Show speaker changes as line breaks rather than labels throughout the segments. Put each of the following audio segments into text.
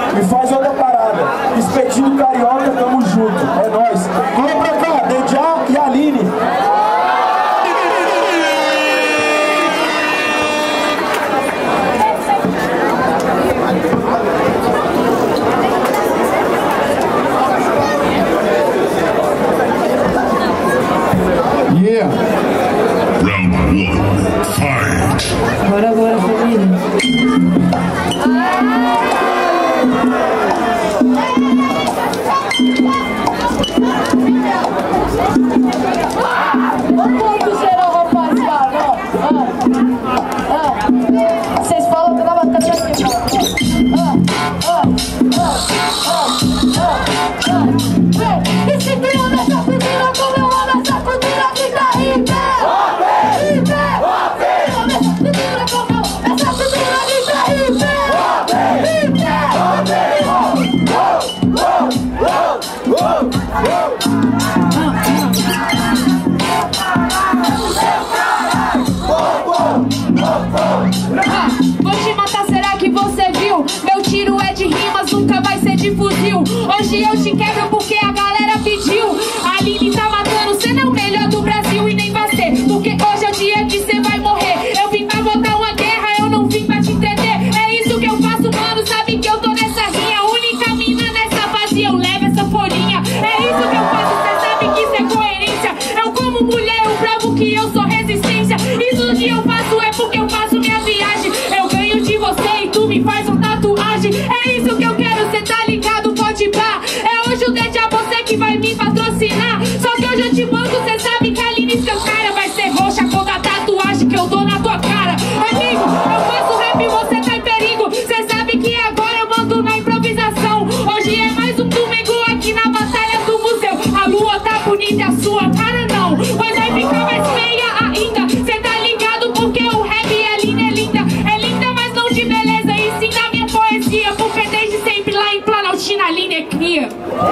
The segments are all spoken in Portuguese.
E faz outra parada. Espetinho carioca, tamo junto. É nóis. Vamos pra cá, Dedjá e Aline.
Yeah.
Round 1, fight.
Bora, família.
Quanto serão, rapaziada? Vocês falam que eu tava atrás de e se tem uma dessa cultura, como eu amo essa cultura, fica aí,
vou te matar, será que você viu? Meu tiro é de rimas, nunca vai ser de fuzil. Hoje eu te quebro porque a galera pediu. A Aline tá matando, cê não é o melhor do Brasil e nem vai ser, porque hoje é o dia que cê vai morrer. Eu vim pra botar uma guerra, eu não vim pra te entreter. É isso que eu faço, mano, sabe que eu tô nessa rinha. Única mina nessa fase, eu levo essa folhinha. É isso que eu faço, cê sabe que isso é coerência. Eu como mulher, eu provo que eu sou resistência. Isso que eu faço é porque eu faço minha viagem. Eu ganho de você e tu me faz uma tatuagem. É isso que eu quero, cê tá ligado, pode pá. É hoje o Dedjá, você que vai me patrocinar. Só que hoje eu te banco, cê sabe que a Aline escancara. Vai ser roxa quando a tatuagem que eu dou na tua cara. Amigo, eu faço rap e você tá em perigo. Cê sabe que agora eu mando na improvisação. Hoje é mais um domingo aqui na batalha do museu. A lua tá bonita e a sua cara não. Mas vai ficar mais feia ainda. Cê tá ligado porque o rap e a Aline é linda. É linda, mas não de beleza, e sim da minha poesia. Porque desde sempre lá em Planaltina a Aline é cria.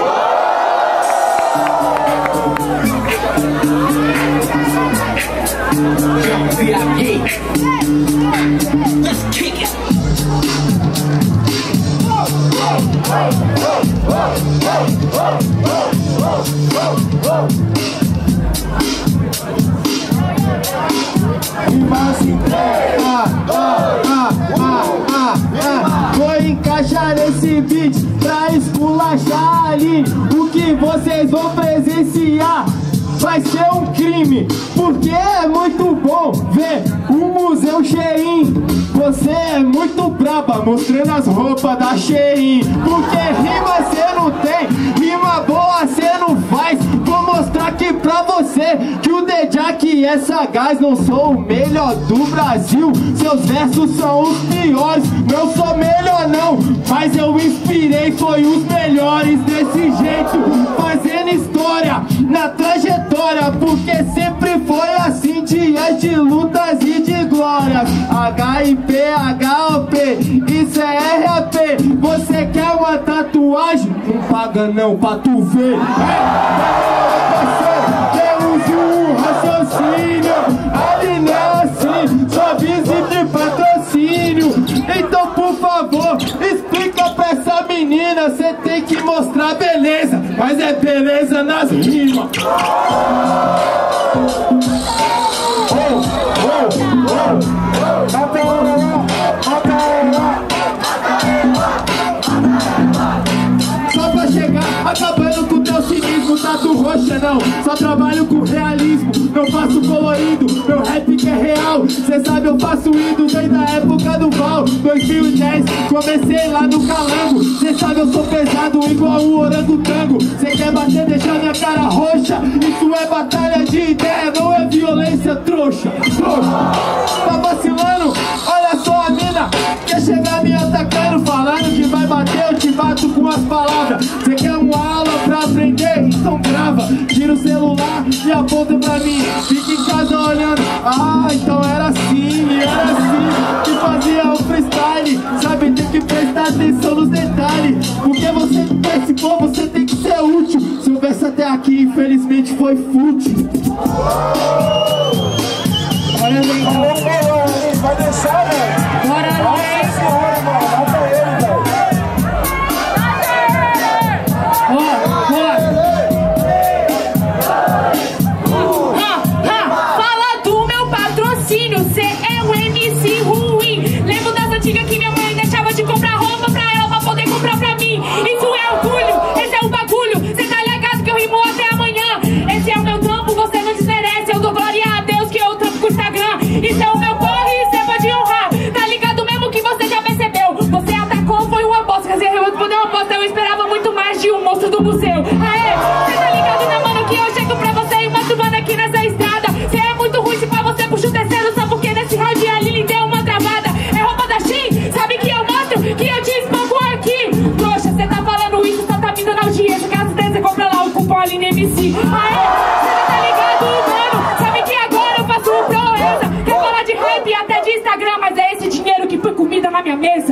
Let's kick it.
Vou encaixar nesse beat pra esculachar a Aline. O que vocês vão presenciar vai ser um crime, porque é muito bom ver o museu cheinho. Você é muito braba, mostrando as roupas da Shein. Porque rima cê não tem, rima boa cê não faz. Vou mostrar aqui pra você que o Dedjá que é sagaz. Não sou o melhor do Brasil, seus versos são os piores. Não sou melhor não, mas eu inspirei, foi os melhores. Desse jeito, fazendo história na trajetória, porque sempre foi assim, dias de lutas e de glórias. HIP, HOP, isso é RAP. Você quer uma tatuagem? Não paga não pra tu ver. Temos um raciocínio, ali não é assim, só visível patrocínio. Então por favor, explica pra essa menina. Cê tem que mostrar beleza, mas é beleza nas rimas. Só pra chegar acabando com teu cinismo, tatu roxa não. Só trabalho com realismo, não faço colorido. Meu rap que é real, cê sabe eu faço indo desde a época do Val. 2010, comecei lá no Calango. Cê sabe eu sou pesado igual o orangotango. Cê quer bater, deixar minha cara roxa. Isso é batalha de ideia, não é violência, trouxa. Tá vacilando? Olha só a mina quer chegar me atacando, falando que vai bater, eu te bato com as palavras. Cê quer uma aula pra aprender? Então grava, tira o celular e aponta pra mim. Fica em casa olhando, então era assim que fazia o freestyle. Sabe, tem que prestar atenção nos detalhes, porque você participou, você tem que ser útil. Seu verso até aqui infelizmente foi fútil.
Olha, vai deixar, velho.
Bora,
Nossa senhora, mano. Mata ele, velho.
minha mesa.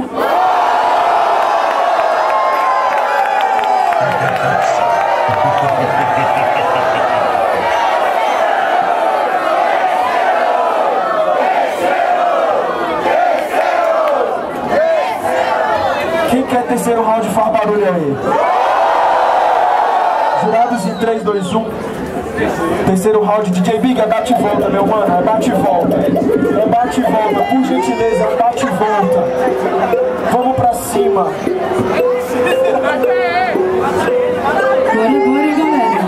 Quem quer terceiro round faz barulho aí. Jurados em 3, 2, 1. Terceiro round, DJ Big, é bate e volta, meu mano, é bate e volta. É bate e volta, por gentileza, é bate e volta. Vamos pra cima.
Bora, galera.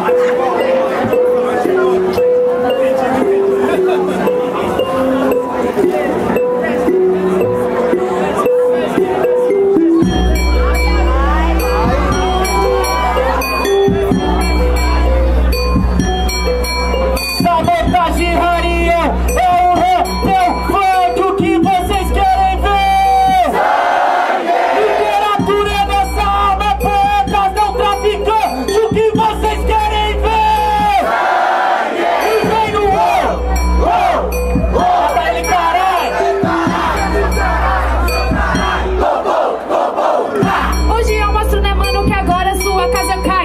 Sabotagem Rariel é o repel funk, o que vocês querem ver? Literatura é nossa alma, é poetas não traficantes, o que vocês querem ver? E vem no mata ele, caralho!
Hoje eu mostro, né, mano, que agora sua casa cai.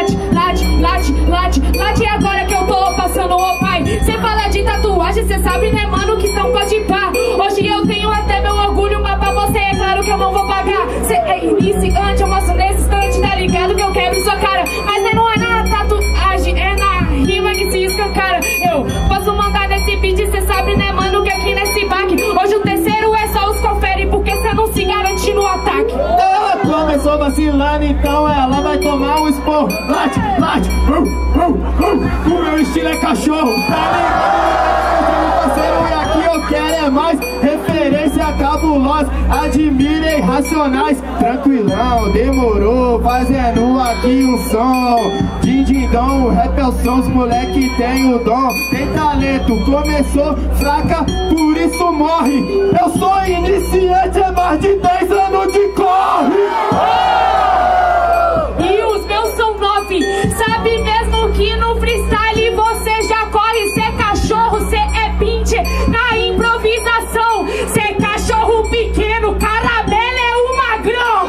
Late, agora que eu tô passando, ô pai. Cê fala de tatuagem, cê sabe, né, mano, que tão pode pá. Hoje eu tenho até meu orgulho, mas pra você é claro que eu não vou pagar. Cê é iniciante, eu mostro nesse instante, tá ligado que eu quebro sua cara. Mas não é na tatuagem, é na rima que se escancara. Eu posso mandar nesse beat, cê sabe, né, mano, que aqui nesse baque hoje o terceiro é só os confere, porque cê não se garante no ataque.
Ela começou vacilando, então ela vai tomar um esporro. Late, o meu estilo é cachorro, tá ligado? Parceiro, e aqui eu quero é mais referência cabulosa. Admirem racionais, tranquilão, demorou, fazendo aqui um som. Dindindom, o rap é o som, os moleque tem o dom, tem talento, começou fraca, por isso morre. Eu sou iniciante, é mais de 10 anos de corre.
E os meus são 9. Sabe mesmo que no freestyle você já corre. Cê é cachorro, cê é pinte na improvisação. Cê é cachorro pequeno, caramelo é o magrão.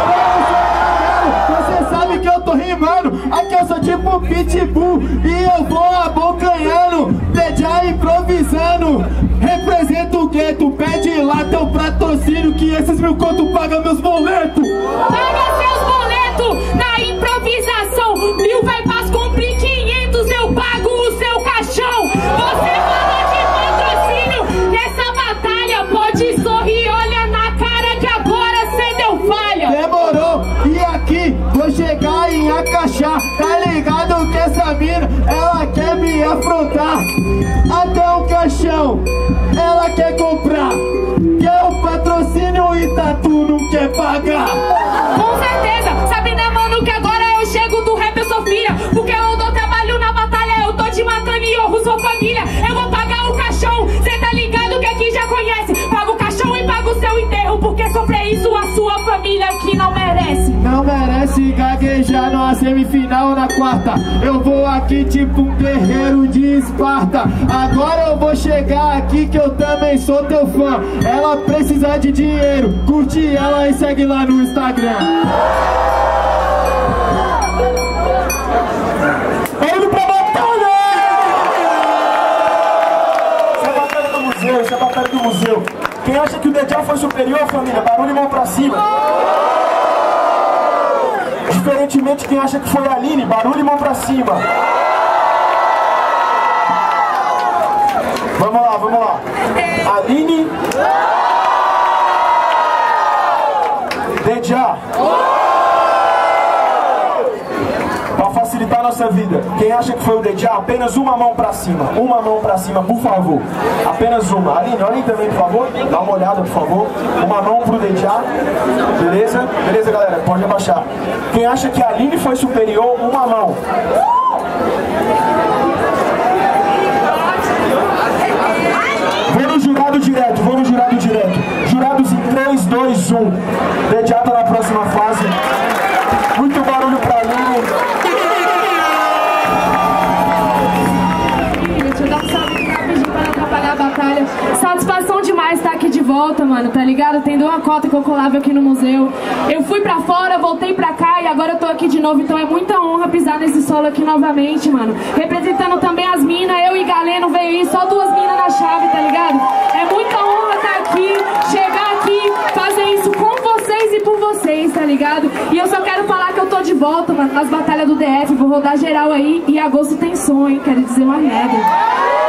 Você sabe que eu tô rimando, aqui eu sou tipo pitbull e eu vou abocanhando, DJ improvisando. Represento o gueto, pede lá teu patrocínio que esses 1000 conto pagam meus boletos.
Paga seus boletos na improvisação. 1000 vai pras cumprir 500, eu pago o seu caixão. Você falou de patrocínio nessa batalha, pode sorrir, olha na cara que agora cê deu falha.
Demorou, e aqui vou chegar em acaixar. Tá ligado que essa mina, ela quer me afrontar. Até o caixão, ela quer comprar. Quer o patrocínio e tatu não quer pagar.
Com certeza, sabe, né, mano, que agora eu chego do rap, eu sou filha. Porque eu dou trabalho na batalha, eu tô te matando e honro sua família. Eu vou pagar o caixão, cê tá ligado que aqui já conhece. Paga o caixão e paga o seu enterro, porque sofrer isso a sua família aqui não merece.
Não merece gaguejar numa semifinal ou na quarta. Eu vou aqui tipo um guerreiro de Esparta. Agora eu vou chegar aqui que eu também sou teu fã. Ela precisa de dinheiro, curte ela e segue lá no Instagram.
Indo pra batalha! Isso é batalha do museu, isso é batalha do museu. Quem acha que o Dejal foi superior, família, barulho e mão pra cima. Diferentemente, quem acha que foi a Aline, barulho e mão pra cima. Vamos lá. Aline. Dejal. Pra facilitar a nossa vida, quem acha que foi o Dejal, apenas uma mão pra cima. Uma mão pra cima, por favor. Apenas uma. Aline, olha aí também, por favor. Dá uma olhada, por favor. Uma mão pro Dejal. Beleza? Beleza, galera? Pode abaixar. Quem acha que a Aline foi superior, uma mão. Vou no jurado direto. Jurados em 3, 2, 1. Dejal tá na próxima fase. Muito barulho pra Aline.
Deixa eu dar um salve rapidinho pra não atrapalhar a batalha. Satisfação demais estar aqui de volta. volta, mano, tá ligado? Tem uma cota que eu colava aqui no museu. Eu fui pra fora, voltei pra cá e agora eu tô aqui de novo. Então é muita honra pisar nesse solo aqui novamente, mano. Representando também as minas, eu e Galeno veio aí, só 2 minas na chave, tá ligado? É muita honra estar aqui, chegar aqui, fazer isso com vocês e por vocês, tá ligado? E eu só quero falar que eu tô de volta, mano, nas batalhas do DF. Vou rodar geral aí e agosto tem som, hein? Quero dizer uma merda.